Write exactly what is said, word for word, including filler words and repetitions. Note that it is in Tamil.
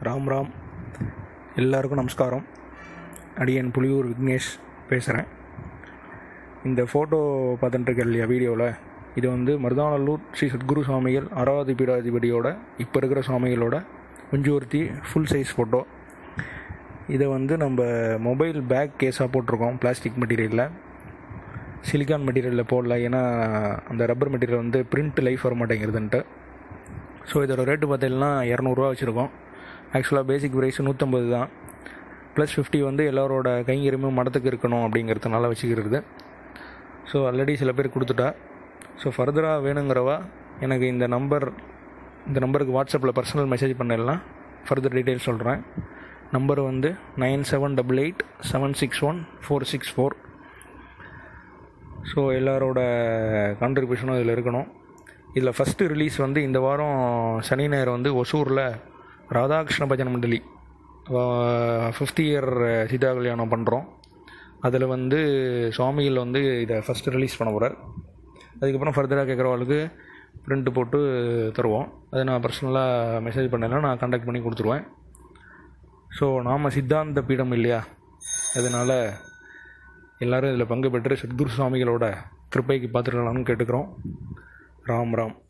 ராம் ராம் எல்லாருக்கும் நமஸ்காரம். அடியன் புலியூர் விக்னேஷ் பேசுகிறேன். இந்த ஃபோட்டோ பார்த்துட்டுருக்க இல்லையா வீடியோவில், இது வந்து மருதானல்லூர் ஸ்ரீ சத்குரு சுவாமிகள் ஆறாவது பீடாதிபதியோட இப்போ இருக்கிற சுவாமிகளோட குஞ்சூர்த்தி ஃபுல் சைஸ் ஃபோட்டோ. இதை வந்து நம்ம மொபைல் பேக் கேஸாக போட்டிருக்கோம். பிளாஸ்டிக் மெட்டீரியலில், சிலிக்கான் மெட்டீரியலில் போடல, ஏன்னா அந்த ரப்பர் மெட்டீரியல் வந்து பிரிண்ட் லைஃப் வர மாட்டேங்கிறதுன்ட்டு. ஸோ இதோட ரேட்டு பார்த்தீங்கன்னா இரநூறுவா வச்சுருக்கோம். ஆக்சுவலாக பேசிக் ப்ரைஸ் நூற்றம்பது தான், ப்ளஸ் ஃபிஃப்டி வந்து எல்லோரோட கைங்கரிமை மடத்துக்கு இருக்கணும் அப்படிங்கிறதுனால வச்சுக்கிறது. ஸோ ஆல்ரெடி சில பேர் கொடுத்துட்டா. ஸோ ஃபர்தராக வேணுங்கிறவா எனக்கு இந்த நம்பர் இந்த நம்பருக்கு வாட்ஸ்அப்பில் பர்சனல் மெசேஜ் பண்ணிடலாம். ஃபர்தர் டீட்டெயில்ஸ் சொல்கிறேன். நம்பர் வந்து nine seven double eight seven six one four six four. So எல்லோரோட கான்ட்ரிபியூஷனும் இதில் இருக்கணும். இதில் ஃபஸ்ட்டு ரிலீஸ் வந்து இந்த வாரம் சனி ஞாயிறு வந்து ஒசூரில் ராதாகிருஷ்ண பஜன மண்டலி ஃபிஃப்த் இயர் சீதா கல்யாணம் பண்ணுறோம். அதில் வந்து சுவாமிகள் வந்து இதை ஃபஸ்ட்டு ரிலீஸ் பண்ண போகிறார். அதுக்கப்புறம் ஃபர்தராக கேட்குறவங்களுக்கு ப்ரிண்ட்டு போட்டு தருவோம். அதை நான் பர்சனலாக மெசேஜ் பண்ணலாம், நான் கான்டாக்ட் பண்ணி கொடுத்துருவேன். ஸோ நாம் சித்தாந்த பீடம் இல்லையா, அதனால் எல்லோரும் இதில் பங்கு பெற்று சத்குரு சுவாமிகளோட கிருப்பைக்கு பார்த்துருக்கலாம்னு கேட்டுக்கிறோம். ராம் ராம்.